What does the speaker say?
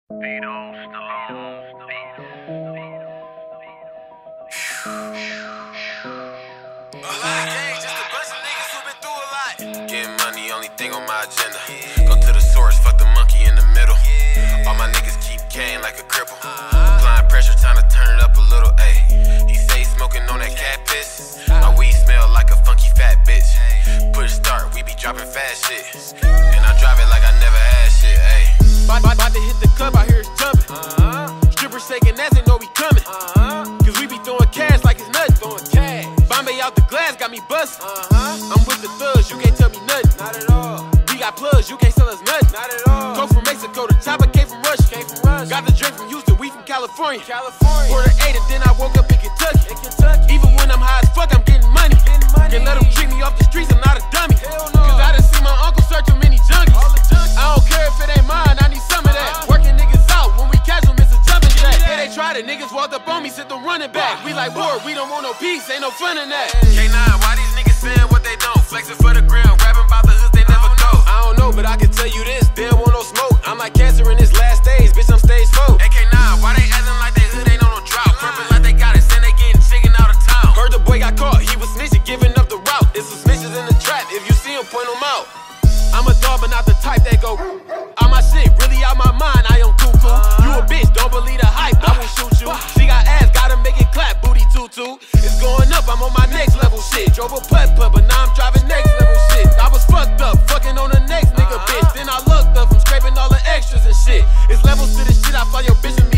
Getting money, only thing on my agenda. Go to the source, fuck the monkey in the middle. All my niggas keep cane like a cripple. Applying pressure, trying to turn it up a little, ayy. He say smoking on that cat piss. My weed smell like a funky fat bitch. Push start, we be dropping fast shit. And I drive it like I never had shit, ayy. About to hit the club, out here it's jumping. Strippers shaking ass, they know we coming. Cause we be throwing cash like it's nothing. Bombay out the glass, got me bustin'. I'm with the thugs, you can't tell me nothing. Not at all. We got plugs, you can't sell us nothing. Not at all. Coke from Mexico, the chopper came from Russia. Got the drink from Houston, we from California. Quarter 8 and then I woke up in Kentucky. Even when I'm high as fuck, I'm getting money. Can't let them treat me off the streets, I'm not a dummy. Cause I done seen my uncle search too many junkies. I don't care if it ain't mine, I need some of that. Working niggas out, when we catch them, it's a jumping jack. Yeah, they tried it, niggas walked up on me, said them running back. We like war, we don't want no peace, ain't no fun in that. K9, why these niggas saying what they don't? Flexing for the ground, rapping about the hoods they never go. I don't know, but I can tell you this, they don't want no smoke. I'm like cancer in this last stage, bitch, I'm stage 4. K9, why they acting like they hood ain't on no drought? Purping like they got it, saying they getting chicken out of town. Heard the boy got caught, he was snitching, giving up the route. It's some snitches in the trap, if you see him, point him out. I'm a dog, but not the type that go all my shit, really out my mind, I am cuckoo. You a bitch, don't believe the hype, I will shoot you. She got ass, gotta make it clap, booty tutu. It's going up, I'm on my next level shit. Drove a putt-putt, but now I'm driving next level shit. I was fucked up, fucking on the next nigga bitch. Then I looked up, I'm scraping all the extras and shit. It's levels to this shit, I follow your bitch with me.